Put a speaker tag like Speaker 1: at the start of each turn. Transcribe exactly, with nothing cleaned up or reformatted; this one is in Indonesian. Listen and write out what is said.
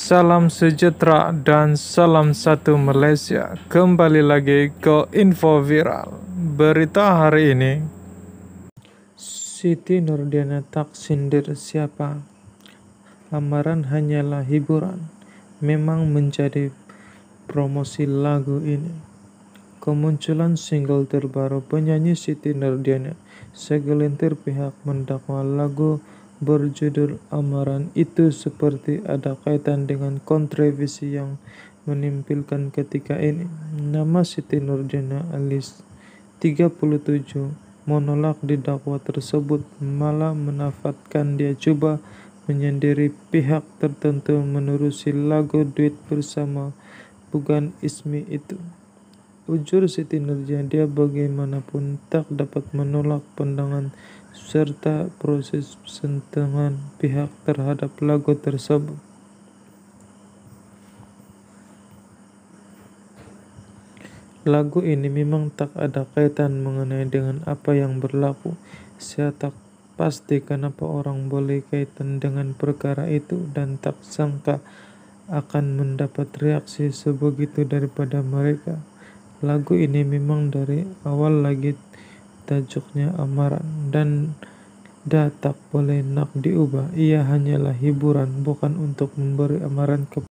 Speaker 1: Salam sejahtera dan salam satu Malaysia. Kembali lagi ke Info Viral. Berita hari ini, Siti Nurdiana tak sindir siapa. Lamaran hanyalah hiburan. Memang menjadi promosi lagu ini. Kemunculan single terbaru penyanyi Siti Nurdiana. Segelintir pihak mendakwa lagu berjudul Amaran itu seperti ada kaitan dengan kontroversi yang menimpilkan ketika ini. Nama Siti Nurdiana alias tiga puluh tujuh menolak didakwa tersebut, malah menafatkan dia coba menyendiri pihak tertentu menerusi lagu duet bersama Bukan Ismi itu. Ujar Siti Nurdiana, dia bagaimanapun tak dapat menolak pandangan serta proses sentuhan pihak terhadap lagu tersebut. Lagu ini memang tak ada kaitan mengenai dengan apa yang berlaku. Saya tak pasti kenapa orang boleh kaitan dengan perkara itu dan tak sangka akan mendapat reaksi sebegitu daripada mereka. Lagu ini memang dari awal lagi tajuknya Amaran dan dah tak boleh nak diubah. Ia hanyalah hiburan, bukan untuk memberi amaran kepada